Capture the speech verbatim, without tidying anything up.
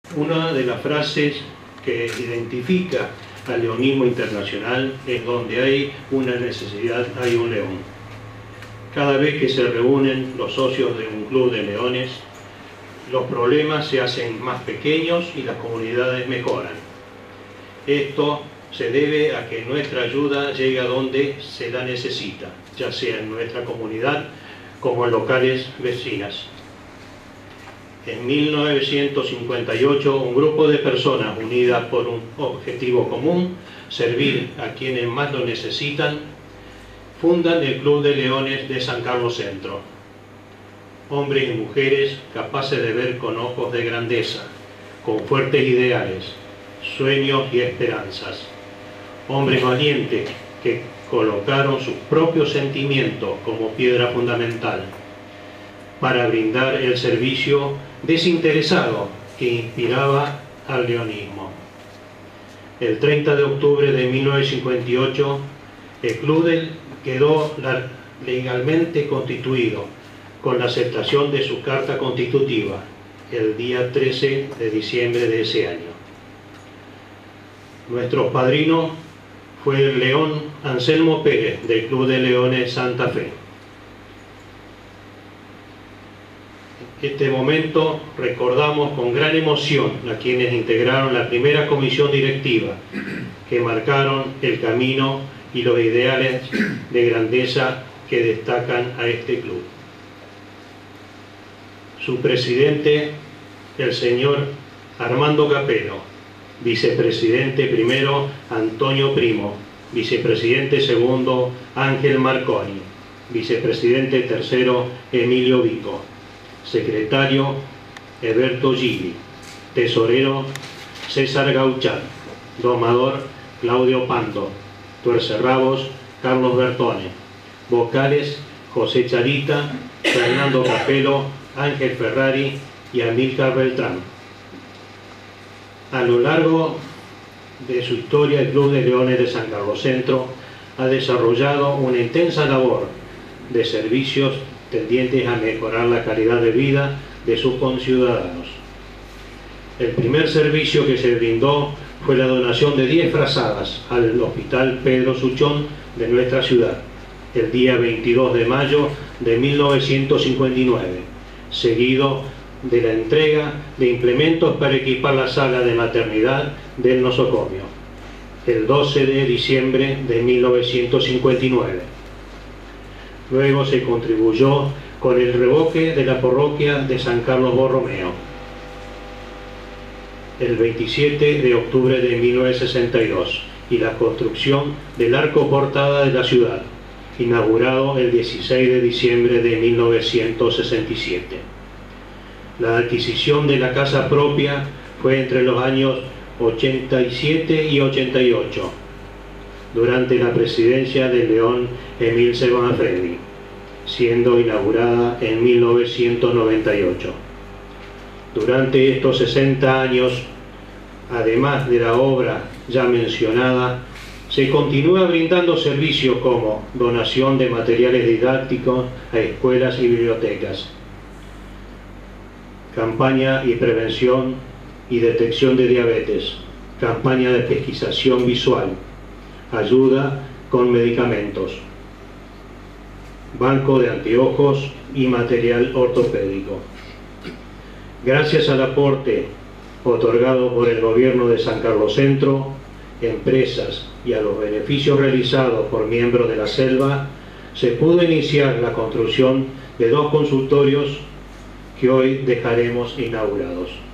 Una de las frases que identifica al leonismo internacional es: donde hay una necesidad, hay un león. Cada vez que se reúnen los socios de un club de leones, los problemas se hacen más pequeños y las comunidades mejoran. Esto se debe a que nuestra ayuda llega donde se la necesita, ya sea en nuestra comunidad como en locales vecinas. En mil novecientos cincuenta y ocho, un grupo de personas unidas por un objetivo común, servir a quienes más lo necesitan, fundan el Club de Leones de San Carlos Centro. Hombres y mujeres capaces de ver con ojos de grandeza, con fuertes ideales, sueños y esperanzas. Hombres valientes que colocaron sus propios sentimientos como piedra fundamental para brindar el servicio desinteresado que inspiraba al leonismo. El treinta de octubre de mil novecientos cincuenta y ocho, el club quedó legalmente constituido con la aceptación de su carta constitutiva el día trece de diciembre de ese año. Nuestro padrino fue el león Anselmo Pérez del Club de Leones Santa Fe. En este momento recordamos con gran emoción a quienes integraron la primera comisión directiva que marcaron el camino y los ideales de grandeza que destacan a este club. Su presidente, el señor Armando Capelo; vicepresidente primero, Antonio Primo; vicepresidente segundo, Ángel Marconi; vicepresidente tercero, Emilio Vico; secretario, Heberto Gili; tesorero, César Gauchán; domador, Claudio Pando; tuercerrabos, Carlos Bertone; vocales, José Charita, Fernando Capelo, Ángel Ferrari y Amílcar Beltrán. A lo largo de su historia, el Club de Leones de San Carlos Centro ha desarrollado una intensa labor de servicios tendientes a mejorar la calidad de vida de sus conciudadanos. El primer servicio que se brindó fue la donación de diez frazadas al Hospital Pedro Suchón de nuestra ciudad, el día veintidós de mayo de mil novecientos cincuenta y nueve, seguido de la entrega de implementos para equipar la sala de maternidad del nosocomio, el doce de diciembre de mil novecientos cincuenta y nueve. Luego se contribuyó con el revoque de la parroquia de San Carlos Borromeo, el veintisiete de octubre de mil novecientos sesenta y dos, y la construcción del arco portada de la ciudad, inaugurado el dieciséis de diciembre de mil novecientos sesenta y siete. La adquisición de la casa propia fue entre los años ochenta y siete y ochenta y ocho, durante la presidencia del león Emil Sebanfredi, siendo inaugurada en mil novecientos noventa y ocho. Durante estos sesenta años, además de la obra ya mencionada, se continúa brindando servicios como donación de materiales didácticos a escuelas y bibliotecas, campaña y prevención y detección de diabetes, campaña de pesquisación visual, ayuda con medicamentos, banco de anteojos y material ortopédico. Gracias al aporte otorgado por el gobierno de San Carlos Centro, empresas y a los beneficios realizados por miembros de la selva, se pudo iniciar la construcción de dos consultorios que hoy dejaremos inaugurados.